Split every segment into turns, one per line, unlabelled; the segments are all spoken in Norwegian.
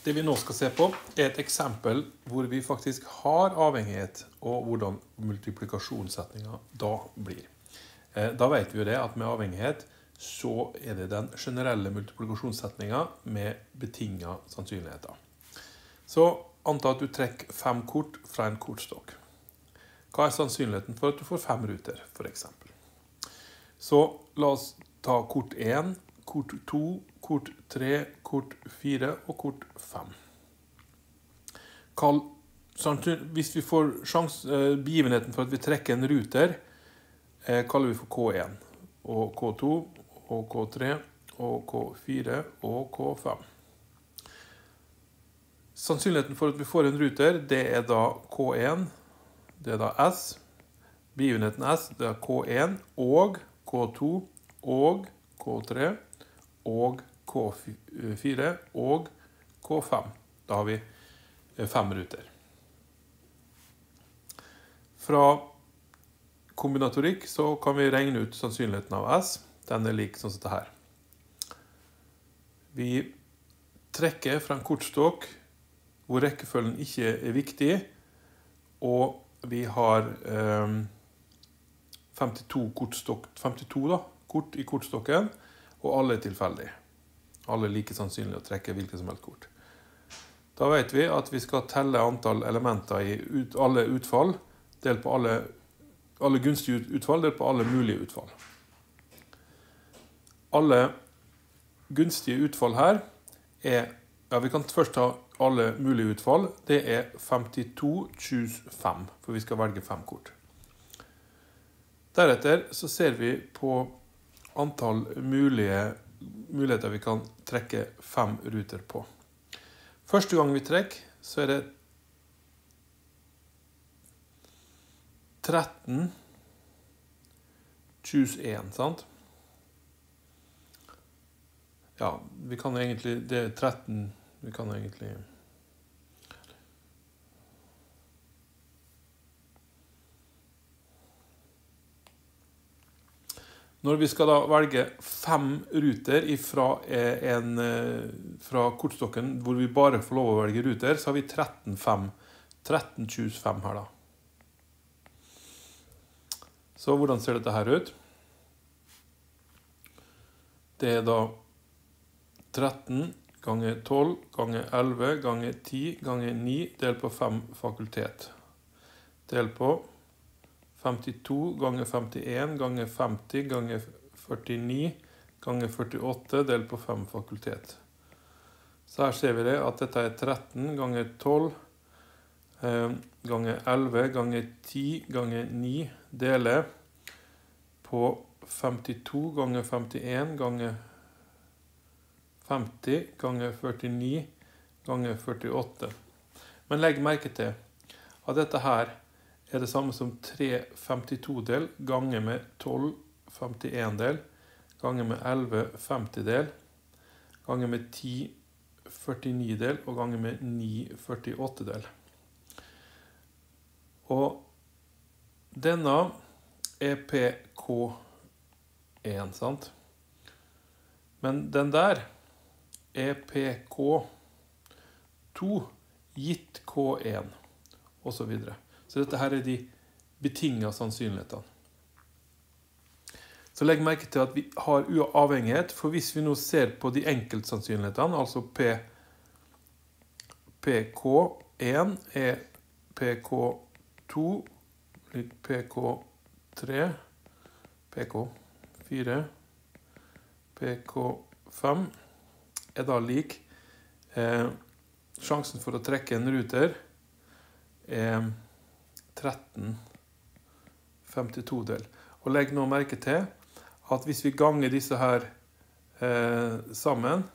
Det vi nå skal se på er et eksempel hvor vi faktisk har avhengighet, og hvordan multiplikasjonssetningen da blir. Da vet vi jo det at med avhengighet så er det den generelle multiplikasjonssetningen med betinget sannsynligheter. Så anta at du trekker 5 kort fra en kortstokk. Hva er sannsynligheten for at du får 5 ruter, for eksempel? Så la oss ta kort 1, kort 2, kort 3, kort 4 og kort 5. Hvis vi får begivenheten for at vi trekker en ruter, kaller vi for K1, og K2, og K3, og K4, og K5. Sannsynligheten for at vi får en ruter, det er da K1, det er da S. Begivenheten S, det er K1 og K2 og K3 og K4 og K5. Da har vi 5 ruter. Fra kombinatorikk så kan vi regne ut sannsynligheten av S. Den er lik sånn som dette her. Vi trekker fra en kortstokk hvor rekkefølgen ikke er viktig, og vi har 52 kort i kortstokken, og alle er tilfeldige. Alle er like sannsynlig å trekke hvilket som helst kort. Da vet vi at vi skal telle antall elementer i alle utfall, delt på alle gunstige utfall, delt på alle mulige utfall. Alle gunstige utfall her er, vi kan først ta alle mulige utfall, det er 52, choose 5, for vi skal velge 5 kort. Deretter så ser vi på antall muligheter vi kan trekke 5 ruter på. Første gang vi trekker, så er det 13, choose 1, sant? Ja, vi kan egentlig, det er 13, vi kan egentlig... Når vi skal da velge 5 ruter fra kortstokken, hvor vi bare får lov å velge ruter, så har vi 13 choose 5 her da. Så hvordan ser dette her ut? Det er da 13 ganger 12 ganger 11 ganger 10 ganger 9 delt på 5 fakultet. Del på 52 ganger 51 ganger 50 ganger 49 ganger 48 delt på 5 fakultet. Så her ser vi det at dette er 13 ganger 12 ganger 11 ganger 10 ganger 9 deler på 52 ganger 51 ganger 50 ganger 49 ganger 48. Men legg merke til at dette her er det samme som 3 52-del ganger med 12 51-del ganger med 11 50-del ganger med 10 49-del og ganger med 9 48-del. Og denne er PK1, sant? Men den der er PK2 gitt K1, og så videre. Så dette her er de betingede sannsynlighetene. Så legg merke til at vi har uavhengighet, for hvis vi nå ser på de enkeltsannsynlighetene, altså PK1 er PK2, lik PK3, PK4, PK5 er da lik. Sjansen for å trekke en ruter er 13 52-del. Og legg nå merke til at hvis vi ganger disse her sammen,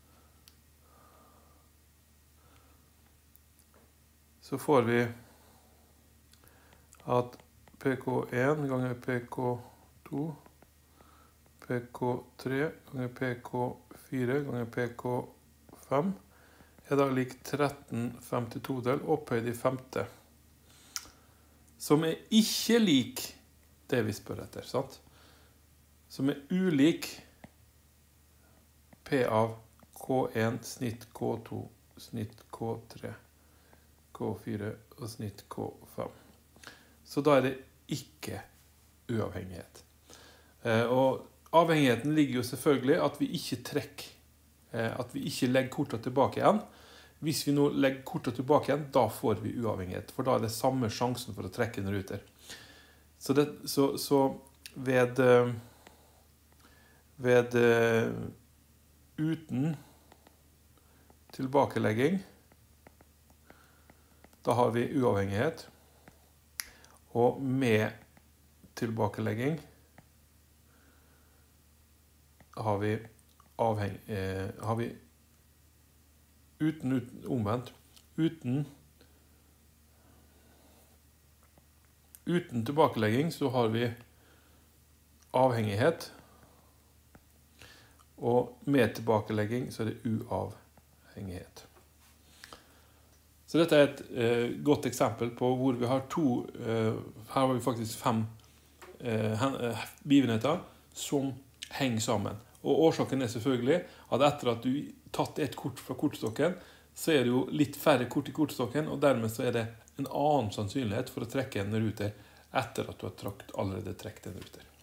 så får vi at PK1 ganger PK2, PK3 ganger PK4 ganger PK5 er da lik 13 52-del opphøyd i femte, som er ikke lik det vi spør etter, sant? Som er ulik P av K1 snitt K2 snitt K3, K4 og snitt K5. Så da er det ikke uavhengighet. Og avhengigheten ligger jo selvfølgelig at vi ikke trekker, at vi ikke legger kortene tilbake igjen. Hvis vi nå legger kortene tilbake igjen, da får vi uavhengighet, for da er det samme sjansen for å trekke en ruter. Så ved uten tilbakelegging, da har vi uavhengighet, og med tilbakelegging har vi omvendt. Uten tilbakelegging så har vi avhengighet, og med tilbakelegging så er det uavhengighet. Så dette er et godt eksempel på hvor vi har her har vi faktisk 5 begivenheter som henger sammen. Og årsaken er selvfølgelig at etter at du tatt et kort fra kortstokken, så er det jo litt færre kort i kortstokken, og dermed så er det en annen sannsynlighet for å trekke en ruter etter at du har allerede trukket en ruter.